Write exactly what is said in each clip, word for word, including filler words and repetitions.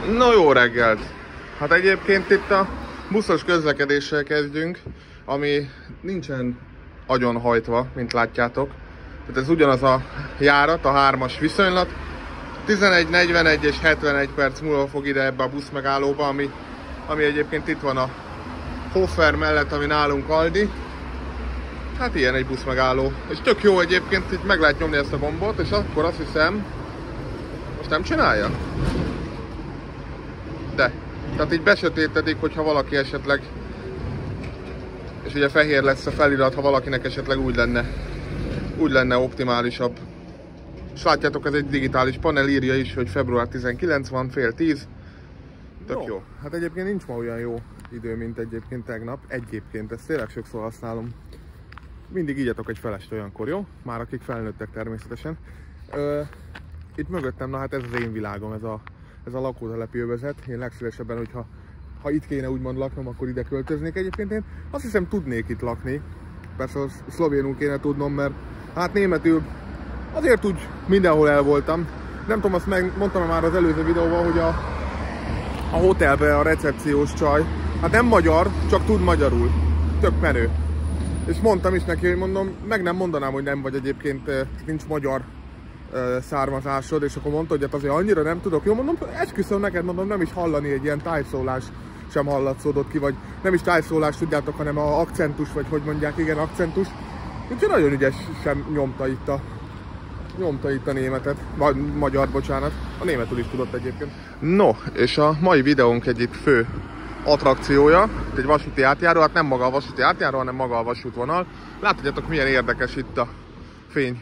No, jó reggelt! Hát egyébként itt a buszos közlekedéssel kezdjünk, ami nincsen agyonhajtva, mint látjátok. Tehát ez ugyanaz a járat, a hármas viszonylat. tizenegy, negyvenegy és hetvenegy perc múlva fog ide ebbe a buszmegállóba, ami, ami egyébként itt van a Hofer mellett, ami nálunk Aldi. Hát ilyen egy buszmegálló. És tök jó egyébként, itt meg lehet nyomni ezt a gombot, és akkor azt hiszem, most nem csinálja? De. Tehát így besötétedik, hogyha valaki esetleg, és ugye fehér lesz a felirat, ha valakinek esetleg úgy lenne, úgy lenne optimálisabb. És látjátok, ez egy digitális panel, írja is, hogy február tizenkilenc van, fél tíz. Tök jó. jó. Hát egyébként nincs ma olyan jó idő, mint egyébként tegnap. Egyébként ezt tényleg sokszor használom. Mindig ígyatok egy felest olyankor, jó? Már akik felnőttek természetesen. Ö, itt mögöttem, na hát ez az én világom, ez a, ez a lakótelepi övezet. Én legszívesebben, hogyha ha itt kéne úgymond laknom, akkor ide költöznék. Egyébként én azt hiszem tudnék itt lakni. Persze az szlovénul kéne tudnom, mert hát németül azért úgy mindenhol el voltam. Nem tudom, azt megmondtam már az előző videóban, hogy a, a hotelben a recepciós csaj, hát nem magyar, csak tud magyarul. Tök menő. És mondtam is neki, hogy mondom, meg nem mondanám, hogy nem vagy egyébként, nincs magyar származásod, és akkor mondta, hogy hát azért annyira nem tudok. Jó, mondom, esküszöm neked, mondom, nem is hallani egy ilyen tájszólás sem hallatszódott ki, vagy nem is tájszólás, tudjátok, hanem a akcentus, vagy hogy mondják, igen, akcentus. Úgyhogy nagyon ügyes sem nyomta itt a nyomta itt a németet, vagy magyar, bocsánat, a németül is tudott egyébként. No, és a mai videónk egyik fő attrakciója, egy vasúti átjáró, hát nem maga a vasúti átjáró, hanem maga a vasútvonal. Láthatjátok, milyen érdekes itt a fény,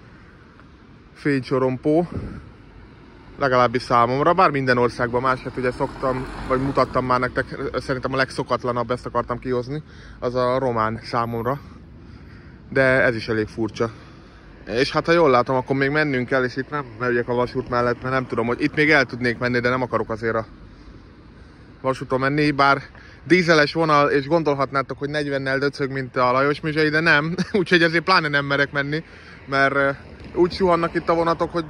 fénycsorompó, legalábbis számomra, bár minden országban más, hát ugye szoktam, vagy mutattam már nektek, szerintem a legszokatlanabb, ezt akartam kihozni, az a román számomra, de ez is elég furcsa. És hát ha jól látom, akkor még mennünk kell, és itt nem megyek a vasút mellett, mert nem tudom, hogy itt még el tudnék menni, de nem akarok azért a vasúton menni, bár dízeles vonal, és gondolhatnátok, hogy negyvennel döcög, mint a Lajos Mizsei, de nem, úgyhogy ezért pláne nem merek menni, mert úgy suhannak itt a vonatok, hogy,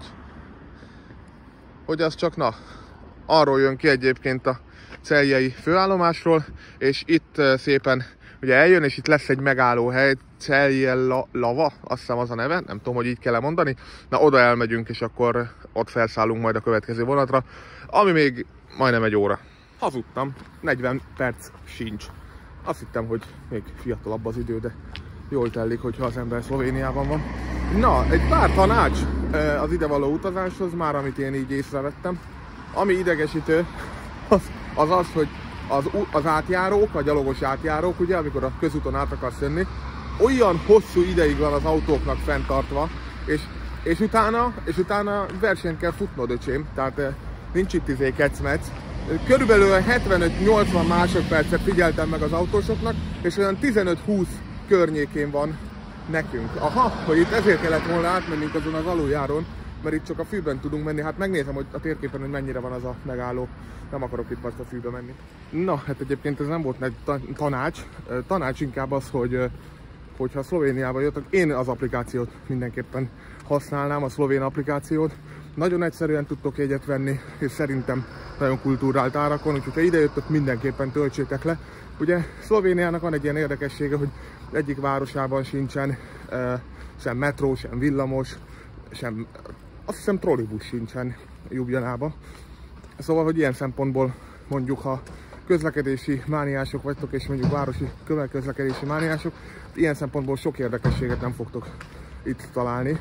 hogy az csak na, arról jön ki egyébként a celjei főállomásról, és itt szépen ugye eljön, és itt lesz egy megállóhely, Celje Lava, azt hiszem az a neve, nem tudom, hogy így kell mondani. Na, oda elmegyünk, és akkor ott felszállunk majd a következő vonatra, ami még majdnem egy óra. Hazudtam, negyven perc sincs. Azt hittem, hogy még fiatalabb az idő, de jól telik, hogyha az ember Szlovéniában van. Na, egy pár tanács az idevaló utazáshoz, már amit én így észrevettem. Ami idegesítő, az az, az hogy az, az átjárók, a gyalogos átjárók, ugye, amikor a közúton át akarsz jönni, olyan hosszú ideig van az autóknak fenntartva, és, és, utána, és utána versenyt kell futnod, öcsém, tehát nincs itt izé kecmec. Körülbelül hetvenöt-nyolcvan másodpercet figyeltem meg az autósoknak, és olyan tizenöt-húsz környékén van nekünk. Aha, hogy itt ezért kellett volna átmennünk azon az aluljáron, mert itt csak a fűben tudunk menni. Hát megnézem, hogy a térképen, hogy mennyire van az a megálló. Nem akarok itt most a fűbe menni. Na, hát egyébként ez nem volt egy tanács. Tanács inkább az, hogy hogyha Szlovéniába jöttök, én az applikációt mindenképpen használnám, a szlovén applikációt. Nagyon egyszerűen tudtok jegyet venni, és szerintem nagyon kultúrált árakon, úgyhogy ha ide jöttök, mindenképpen töltsétek le. Ugye Szlovéniának van egy ilyen érdekessége, hogy egyik városában sincsen e, sem metró, sem villamos, sem, azt hiszem trollibusz sincsen Ljubljanában. Szóval, hogy ilyen szempontból mondjuk, ha közlekedési mániások vagytok, és mondjuk városi közlekedési mániások, ilyen szempontból sok érdekességet nem fogtok itt találni.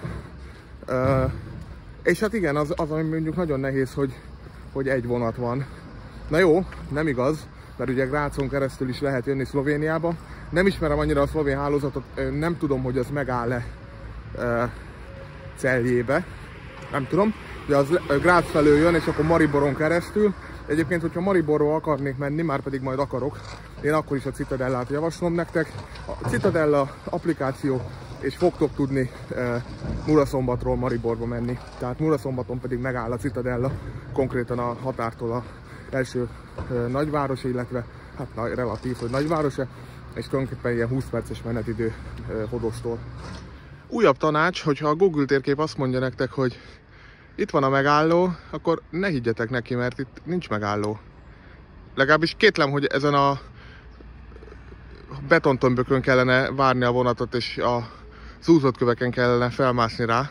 Uh, és hát igen, az, az, ami mondjuk nagyon nehéz, hogy, hogy egy vonat van. Na jó, nem igaz, mert ugye Grácon keresztül is lehet jönni Szlovéniába. Nem ismerem annyira a szlovén hálózatot, nem tudom, hogy az megáll-e uh, Celjébe. Nem tudom, de az Grác felől jön, és akkor Mariboron keresztül. Egyébként, hogyha Mariborról akarnék menni, már pedig majd akarok, én akkor is a Citadellát javaslom nektek. A Citadella applikáció, és fogtok tudni e, Muraszombatról Mariborba menni. Tehát Muraszombaton pedig megáll a Citadella, konkrétan a határtól az első e, nagyváros, illetve hát na, relatív, hogy nagyvárosa, és tulajdonképpen ilyen húsz perces menetidő e, Hodostól. Újabb tanács, hogyha a Google térkép azt mondja nektek, hogy itt van a megálló, akkor ne higgyetek neki, mert itt nincs megálló. Legalábbis kétlem, hogy ezen a betontömbökön kellene várni a vonatot, és a zúzott köveken kellene felmászni rá.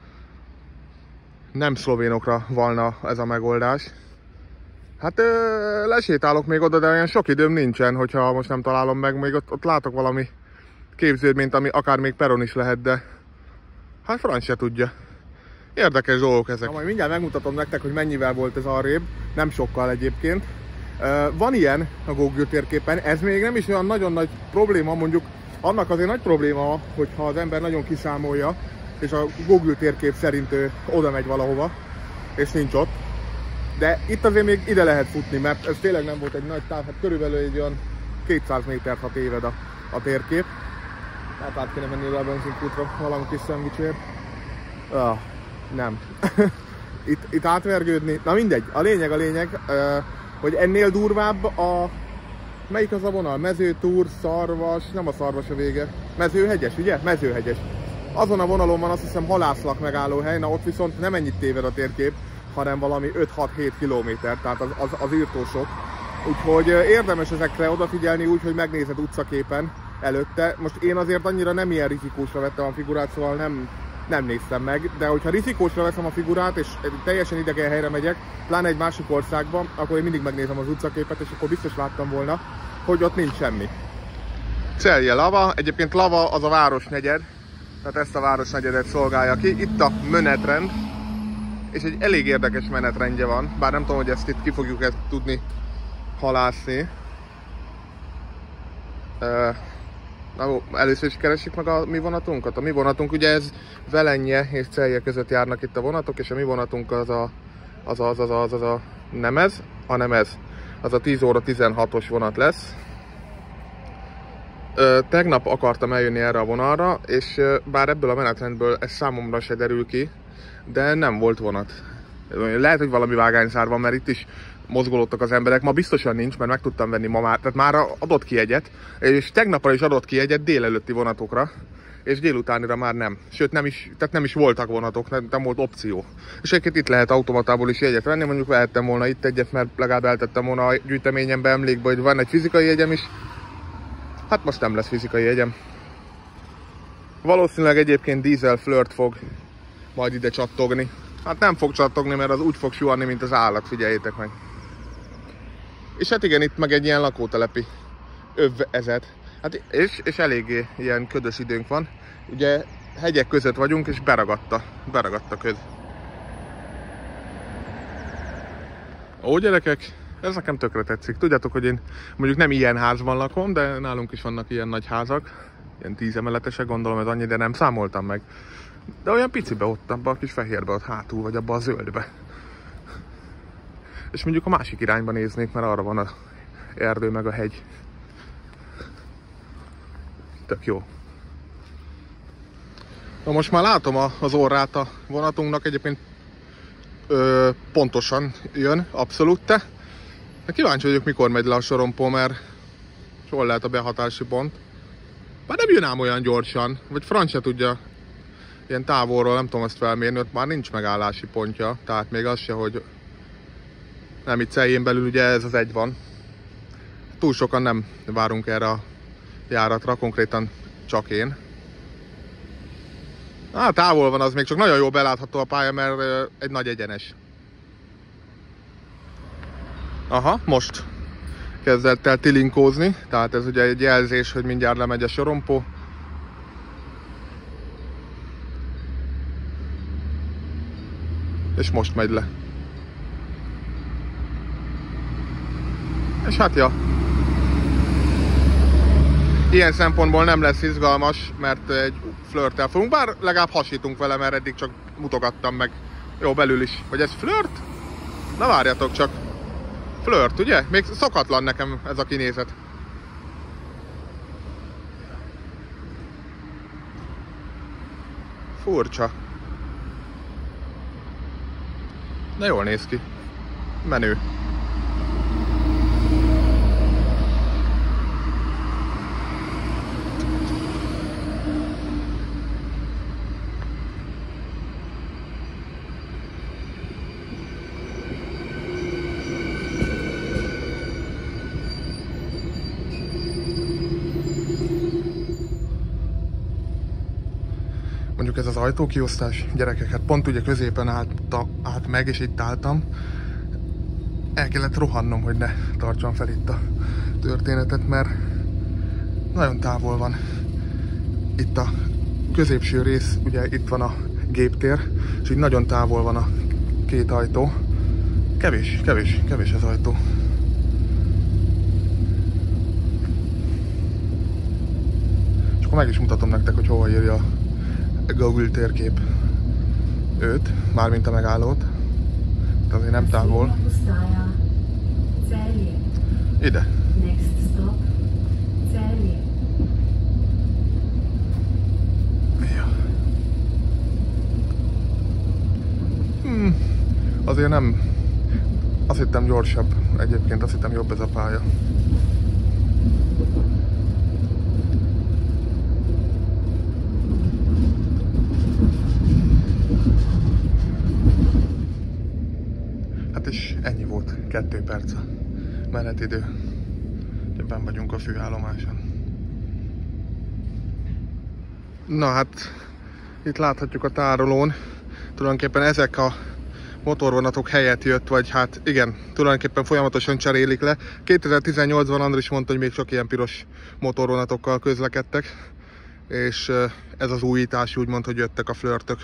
Nem szlovénokra valna ez a megoldás. Hát ö, lesétálok még oda, de olyan sok időm nincsen, hogyha most nem találom meg. Még ott, ott látok valami képződményt, ami akár még peron is lehet, de hát franc se tudja. Érdekes dolgok ezek. Na, majd mindjárt megmutatom nektek, hogy mennyivel volt ez arrébb. Nem sokkal egyébként. Van ilyen a Google térképen, ez még nem is olyan nagyon nagy probléma, mondjuk annak azért nagy probléma, hogyha az ember nagyon kiszámolja, és a Google térkép szerint ő oda megy valahova, és nincs ott. De itt azért még ide lehet futni, mert ez tényleg nem volt egy nagy táv, hát körülbelül egy olyan kétszáz métert, ha téved a, a térkép. Hát át kéne menni oda a benzinkútra valami kis szendvicsért. Ah, nem. itt, itt átvergődni, na mindegy, a lényeg a lényeg, hogy ennél durvább a... Melyik az a vonal? Mezőtúr, Szarvas, nem a Szarvas a vége. Mezőhegyes, ugye? Mezőhegyes. Azon a vonalon van azt hiszem halászlak megállóhely, na ott viszont nem ennyit téved a térkép, hanem valami öt-hat-hét kilométer, tehát az, az, az írtósok. Úgyhogy érdemes ezekre odafigyelni úgy, hogy megnézed utcaképen előtte. Most én azért annyira nem ilyen rizikósra vettem a figurát, szóval nem, nem néztem meg, de hogyha rizikósra veszem a figurát, és teljesen idegen helyre megyek, pláne egy másik országban, akkor én mindig megnézem az utcaképet, és akkor biztos láttam volna, hogy ott nincs semmi. Celje Lava, egyébként Lava az a városnegyed, tehát ezt a városnegyedet szolgálja ki. Itt a menetrend, és egy elég érdekes menetrendje van, bár nem tudom, hogy ezt itt ki fogjuk ezt tudni halászni. Na, először is keressük meg a mi vonatunkat. A mi vonatunk, ugye ez Velenje és Celje között járnak itt a vonatok, és a mi vonatunk az a, az a, az a, az a, az a nem ez, hanem ez. Az a tíz óra tizenhatos vonat lesz. Ö, tegnap akartam eljönni erre a vonalra, és ö, bár ebből a menetrendből ez számomra se derül ki, de nem volt vonat. Lehet, hogy valami vágányszár van, mert itt is mozgolódtak az emberek. Ma biztosan nincs, mert meg tudtam venni ma már, tehát már adott ki egyet, és tegnapra is adott ki egyet délelőtti vonatokra, és délutánira már nem. Sőt, nem is, tehát nem is voltak vonatok, nem, nem volt opció. És egyébként itt lehet automatából is jegyet venni, mondjuk vehettem volna itt egyet, mert legalább eltettem volna a gyűjteményembe emlékbe, hogy van egy fizikai jegyem is. Hát most nem lesz fizikai jegyem. Valószínűleg egyébként Diesel Flirt fog majd ide csattogni. Hát nem fog csattogni, mert az úgy fog suhanni, mint az állat, figyeljétek meg. És hát igen, itt meg egy ilyen lakótelepi övezet. Hát és, és eléggé ilyen ködös időnk van. Ugye hegyek között vagyunk, és beragadt a, beragadt a köd. Ó, gyerekek, ez nekem tökre tetszik. Tudjátok, hogy én mondjuk nem ilyen házban lakom, de nálunk is vannak ilyen nagy házak. Ilyen tízemeletesek, gondolom ez annyi, de nem számoltam meg. De olyan picibe ott, abban a kis fehérbe ott hátul, vagy abban a zöldbe. És mondjuk a másik irányba néznék, mert arra van az erdő meg a hegy. Tök jó. Na most már látom az orrát a vonatunknak, egyébként ö, pontosan jön, abszolút te. De kíváncsi vagyok, mikor megy le a sorompó, mert hol lehet a behatási pont. Már nem jön ám olyan gyorsan, vagy franc se tudja. Ilyen távolról nem tudom ezt felmérni, ott már nincs megállási pontja, tehát még az se, hogy nem, itt Celjén belül ugye ez az egy van. Túl sokan nem várunk erre a járatra, konkrétan csak én. Á, távol van az, még csak nagyon jól belátható a pálya, mert egy nagy egyenes. Aha, most kezdett el tilinkózni, tehát ez ugye egy jelzés, hogy mindjárt lemegy a sorompó. És most megy le. És hát ja. Ilyen szempontból nem lesz izgalmas, mert egy flörttel fogunk, bár legalább hasítunk vele, mert eddig csak mutogattam meg. Jó, belül is. Vagy ez flört? Na várjatok csak. Flört, ugye? Még szokatlan nekem ez a kinézet. Furcsa. De jól néz ki. Menő. Mondjuk ez az ajtókiosztás, gyerekek, hát pont ugye középen állt, állt meg, és itt álltam. El kellett rohannom, hogy ne tartsam fel itt a történetet, mert nagyon távol van. Itt a középső rész, ugye itt van a géptér, és így nagyon távol van a két ajtó. Kevés, kevés, kevés az ajtó. És akkor meg is mutatom nektek, hogy hova írja a Google térkép őt, mármint a megállót. Tehát azért nem távol. Ide. Ja. Hmm. Azért nem... Azt hittem gyorsabb. Egyébként azt hittem jobb ez a pálya. Hát és ennyi volt. Kettő perc a menetidő. Benn vagyunk a főállomáson. Na hát, itt láthatjuk a tárolón. Tulajdonképpen ezek a motorvonatok helyett jött, vagy hát igen, tulajdonképpen folyamatosan cserélik le. kétezer-tizennyolcban Andris mondta, hogy még csak ilyen piros motorvonatokkal közlekedtek, és ez az újítás, úgymond, hogy jöttek a flörtök.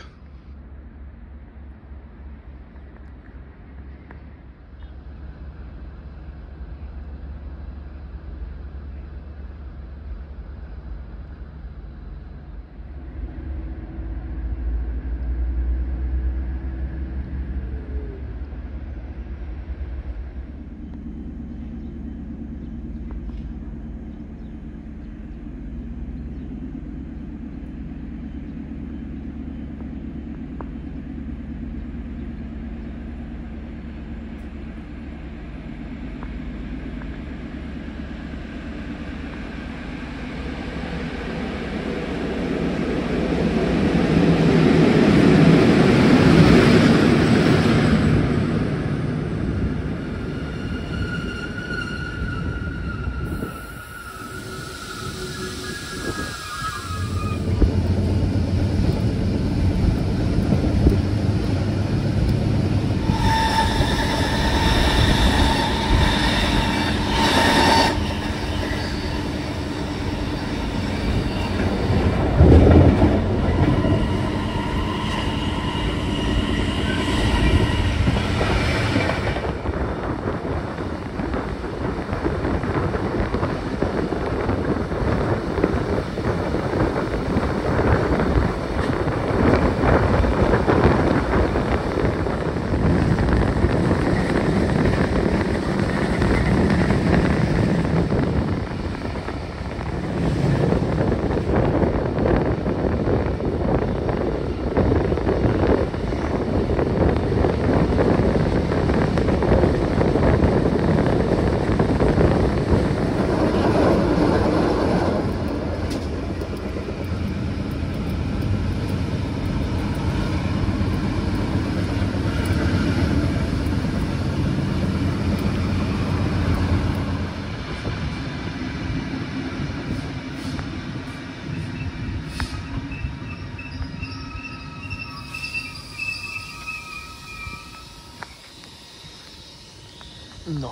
No.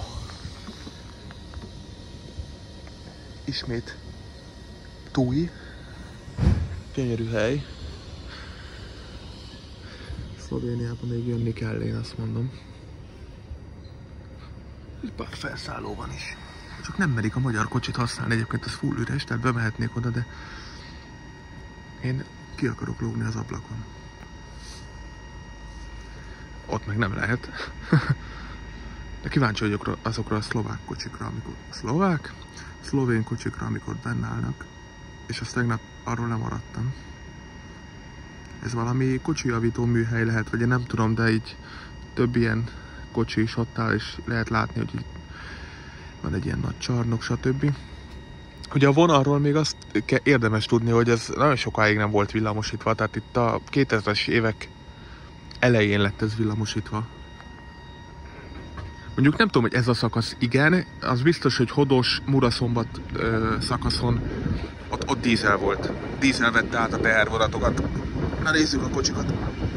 Ismét Túj. Gyönyörű hely. Szlovéniában még jönni kell, én azt mondom. Egy pár felszálló van is. Csak nem merik a magyar kocsit használni, egyébként ez full üres, tehát bemehetnék oda, de én ki akarok lógni az ablakon. Ott meg nem lehet. De kíváncsi vagyok azokra a szlovák kocsikra, amikor szlovák, szlovén kocsikra, amikor benne állnak, és azt tegnap arról nem maradtam. Ez valami kocsijavító műhely lehet, vagy én nem tudom, de így több ilyen kocsi is ott áll, és lehet látni, hogy így van egy ilyen nagy csarnok, stb. Ugye a vonalról még azt érdemes tudni, hogy ez nagyon sokáig nem volt villamosítva, tehát itt a kétezres évek elején lett ez villamosítva. Mondjuk nem tudom, hogy ez a szakasz igen, az biztos, hogy Hodos, Muraszombat ö, szakaszon ott, ott dízel volt. Dízel vette át a tehervonatokat. Na nézzük a kocsikat.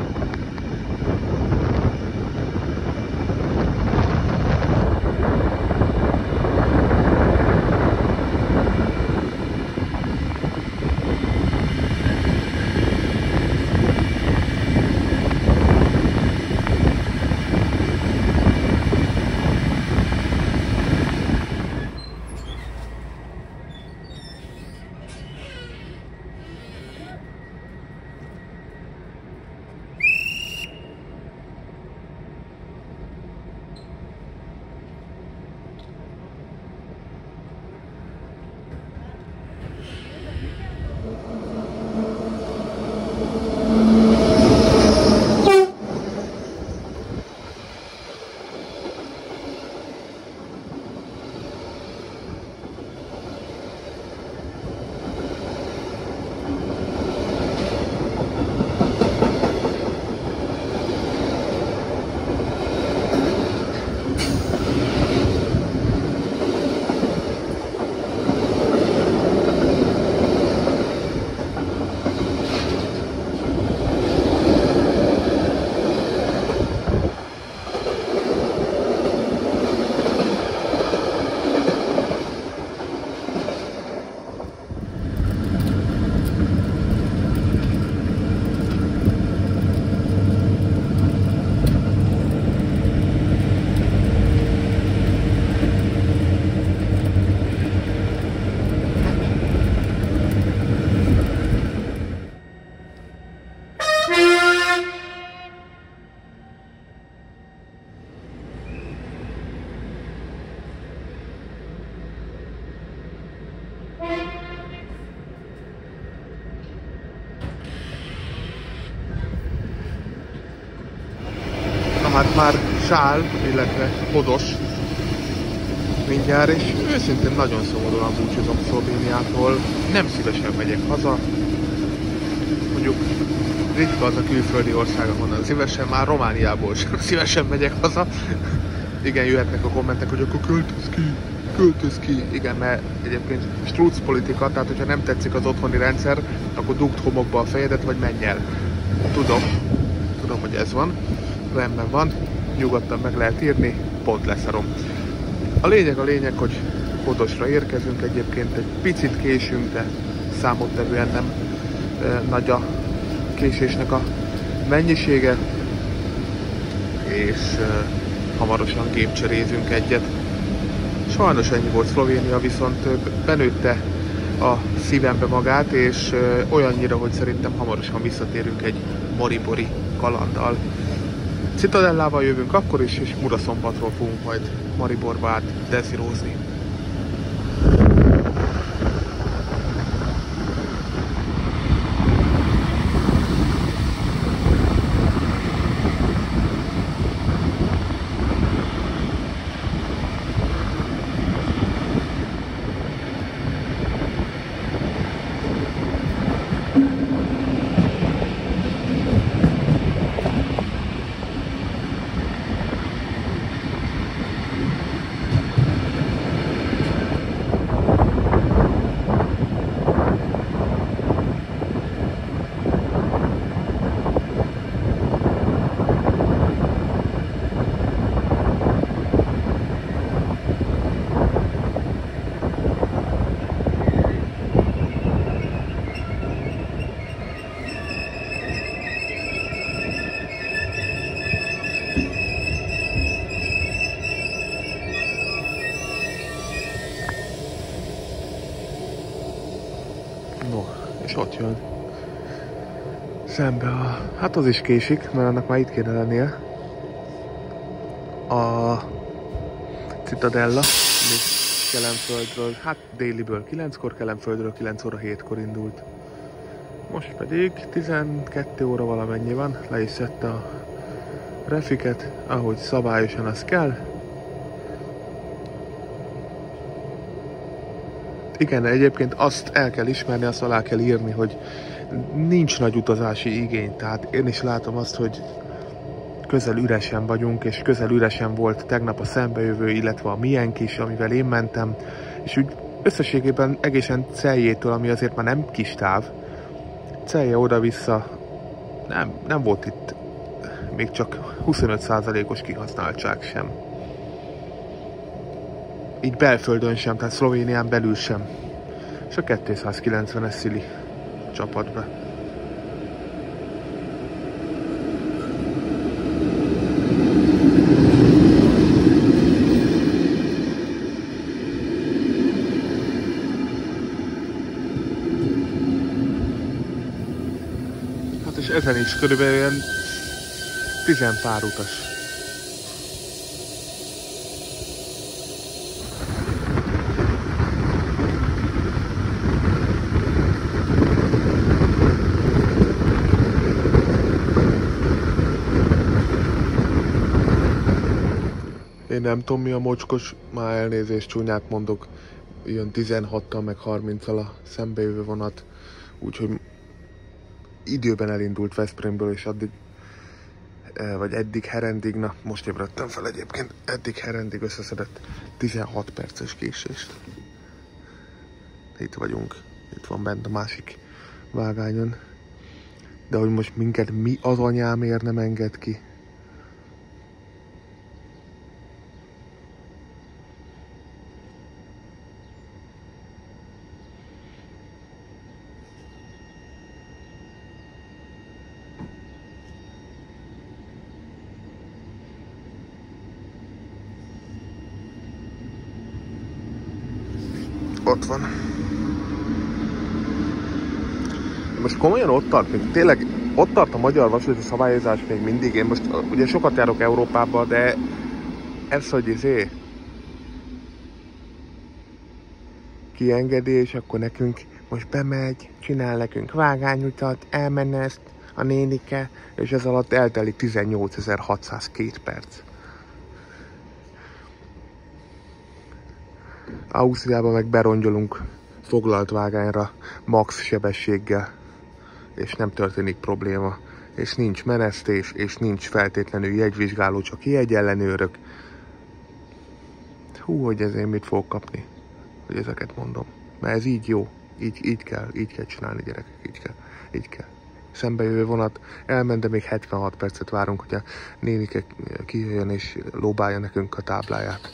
Hát már sál, illetve hodos mindjárt, és őszintén nagyon szomorúan búcsúzom Szlovéniától. Nem szívesen megyek haza. Mondjuk ritka az a külföldi ország, ahonnan szívesen, már Romániából sem szívesen megyek haza. Igen, jöhetnek a kommentek, hogy akkor költöz ki, költöz ki. Igen, mert egyébként strúc politika, tehát hogyha nem tetszik az otthoni rendszer, akkor dugd homokba a fejedet, vagy menj el. Tudom, tudom, hogy ez van. Rendben van, nyugodtan meg lehet írni, pont leszarom. A lényeg a lényeg, hogy Hodosra érkezünk, egyébként egy picit késünk, de számottevően nem e, nagy a késésnek a mennyisége, és e, hamarosan gépcserézünk egyet. Sajnos ennyi volt Szlovénia, viszont benőtte a szívembe magát, és e, olyannyira, hogy szerintem hamarosan visszatérünk egy moribori kalanddal. Citadellával jövünk akkor is, és Muraszombatról fogunk majd Mariborba át deszírozni. No, és ott jön szembe a... Hát az is késik, mert annak már itt kéne lennie. A Citadella, Kelenföldről, hát déliből kilenckor, Kelenföldről kilenc óra hétkor indult. Most pedig tizenkettő óra valamennyi van, le is szedte a refiket, ahogy szabályosan az kell. Igen, egyébként azt el kell ismerni, azt alá kell írni, hogy nincs nagy utazási igény, tehát én is látom azt, hogy közel üresen vagyunk, és közel üresen volt tegnap a szembejövő, illetve a miénk is, amivel én mentem, és úgy összességében egészen Celjétől, ami azért már nem kis táv, Celje oda-vissza nem, nem volt itt még csak huszonöt százalékos kihasználtság sem. Így belföldön sem, tehát Szlovénián belül sem. És a kétszázkilencvenes szili csapat be. Hát és ezen is körülbelül ilyen tizen pár utas. Én nem tudom mi a mocskos, már elnézést, csúnyát mondok, ilyen tizenhattal meg harminccal a szembejövő vonat, úgyhogy időben elindult Veszprémből, és addig, vagy eddig Herendig, na most ébredtem fel egyébként, eddig Herendig összeszedett tizenhat perces késést. Itt vagyunk, itt van bent a másik vágányon, de hogy most minket mi az anyámért nem enged ki? Ott van. Most komolyan ott tart, még tényleg ott tart a magyar vasúti szabályozás még mindig. Én most ugye sokat járok Európába, de ez, hogy izé kiengedi, és akkor nekünk most bemegy, csinál nekünk vágányutat, elmenne ezt a nénike, és ez alatt eltelik tizennyolcezer-hatszázkettő perc. Ausztriában meg berongyolunk foglalt vágányra max sebességgel, és nem történik probléma, és nincs menesztés, és nincs feltétlenül jegyvizsgáló, csak jegyellenőrök. Hú, hogy ezért mit fogok kapni, hogy ezeket mondom. Mert ez így jó, így, így kell, így kell csinálni, gyerekek, így kell, így kell. Szembejövő vonat elment, de még hetvenhat percet várunk, hogy a nénike kijöjjön és lóbálja nekünk a tábláját.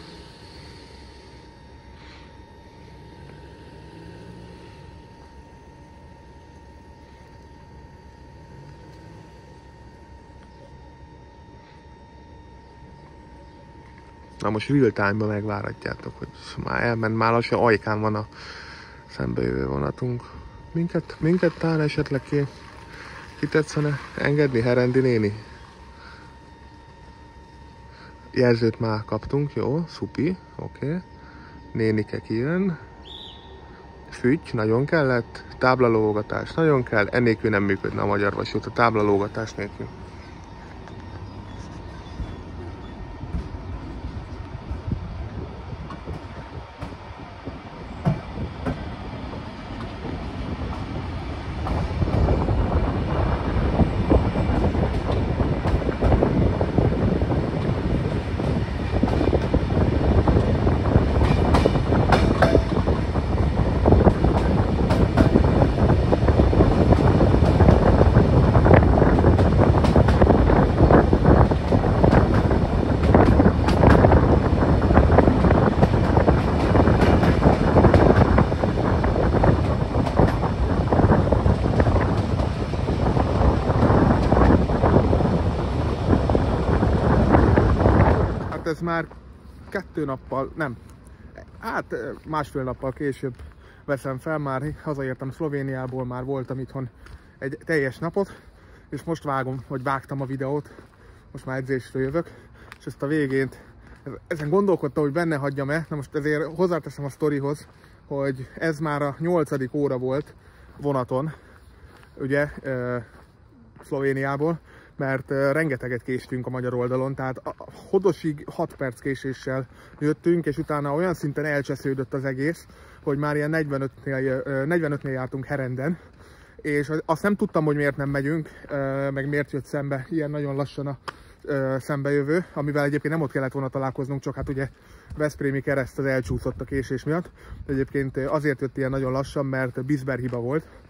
Na most real time-ban megváratjátok, hogy már elment, már lassan ajkán van a szembejövő vonatunk. Minket, minket talán esetleg ki, ki tetszene engedni, Herendi néni? Jelzőt már kaptunk, jó, szupi, oké. Okay. Nénike kijön. Fügy, nagyon kellett. Táblalógatás, nagyon kell. Ennélkül nem működne a magyar vasút, a táblalógatás nélkül. Ez már kettő nappal, nem, hát másfél nappal később veszem fel, már hazaértem Szlovéniából, már voltam itthon egy teljes napot, és most vágom, vagy vágtam a videót, most már edzésről jövök, és ezt a végén, ezen gondolkodtam, hogy benne hagyjam-e, na most ezért hozzáteszem a sztorihoz, hogy ez már a nyolcadik óra volt vonaton, ugye, Szlovéniából, mert rengeteget késtünk a magyar oldalon, tehát a Hodosig hat perc késéssel jöttünk, és utána olyan szinten elcsesződött az egész, hogy már ilyen negyvenötnél, negyvenötnél jártunk Herenden, és azt nem tudtam, hogy miért nem megyünk, meg miért jött szembe ilyen nagyon lassan a szembejövő, amivel egyébként nem ott kellett volna találkoznunk, csak hát ugye Veszprémi kereszt az elcsúszott a késés miatt. Egyébként azért jött ilyen nagyon lassan, mert Bisber hiba volt,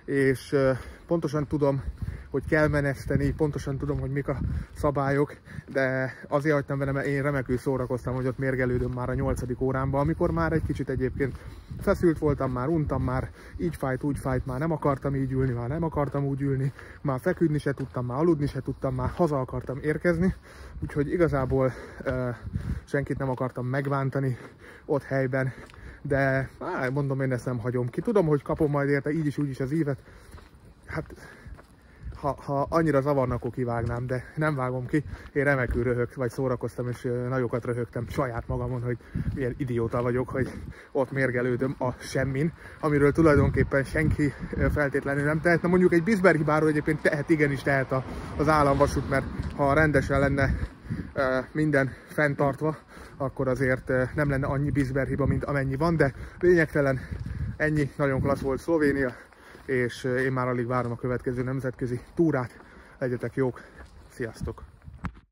és pontosan tudom, hogy kell meneszteni, pontosan tudom, hogy mik a szabályok, de azért hagytam vele, mert én remekül szórakoztam, hogy ott mérgelődöm már a nyolcadik órámban, amikor már egy kicsit egyébként feszült voltam, már untam, már így fájt, úgy fájt, már nem akartam így ülni, már nem akartam úgy ülni, már feküdni se tudtam, már aludni se tudtam, már haza akartam érkezni, úgyhogy igazából uh, senkit nem akartam megbántani ott helyben, de á, mondom, én ezt nem hagyom ki. Tudom, hogy kapom majd érte így is, úgy is az ívet, hát Ha, ha annyira zavarna, akkor kivágnám, de nem vágom ki. Én remekül röhög, vagy szórakoztam, és nagyokat röhögtem saját magamon, hogy milyen idióta vagyok, hogy ott mérgelődöm a semmin, amiről tulajdonképpen senki feltétlenül nem tehet. Na mondjuk egy Bisber hibáról egyébként tehet, igenis tehet az államvasút, mert ha rendesen lenne minden fenntartva, akkor azért nem lenne annyi Bisber hiba, mint amennyi van, de lényegtelen, ennyi, nagyon klassz volt Szlovénia, és én már alig várom a következő nemzetközi túrát. Legyetek jók, sziasztok!